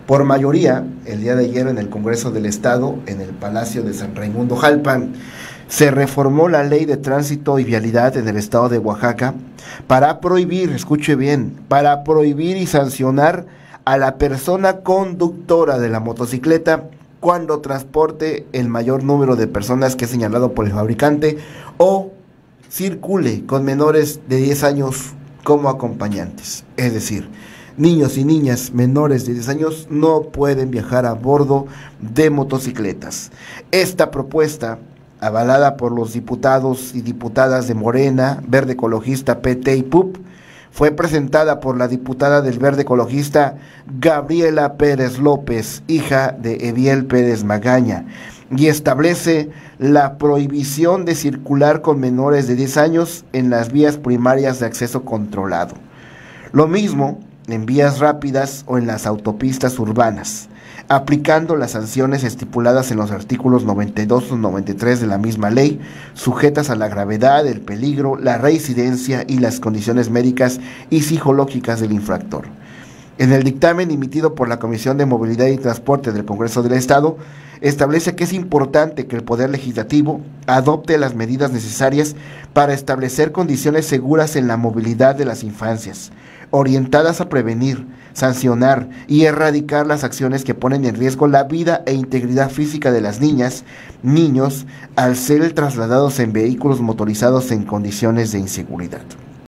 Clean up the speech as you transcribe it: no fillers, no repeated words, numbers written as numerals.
Por mayoría, el día de ayer en el Congreso del Estado, en el Palacio de San Raimundo Jalpan, se reformó la Ley de Tránsito y Vialidad en el Estado de Oaxaca para prohibir, escuche bien, para prohibir y sancionar a la persona conductora de la motocicleta cuando transporte el mayor número de personas que es señalado por el fabricante o circule con menores de 10 años como acompañantes. Es decir, niños y niñas menores de 10 años no pueden viajar a bordo de motocicletas. Esta propuesta, avalada por los diputados y diputadas de Morena, Verde Ecologista, PT y PUP, fue presentada por la diputada del Verde Ecologista Gabriela Pérez López, hija de Eviel Pérez Magaña, y establece la prohibición de circular con menores de 10 años en las vías primarias de acceso controlado. Lo mismo en vías rápidas o en las autopistas urbanas, aplicando las sanciones estipuladas en los artículos 92 o 93 de la misma ley, sujetas a la gravedad, el peligro, la reincidencia y las condiciones médicas y psicológicas del infractor. En el dictamen emitido por la Comisión de Movilidad y Transporte del Congreso del Estado, establece que es importante que el Poder Legislativo adopte las medidas necesarias para establecer condiciones seguras en la movilidad de las infancias, orientadas a prevenir, sancionar y erradicar las acciones que ponen en riesgo la vida e integridad física de las niñas, niños, al ser trasladados en vehículos motorizados en condiciones de inseguridad.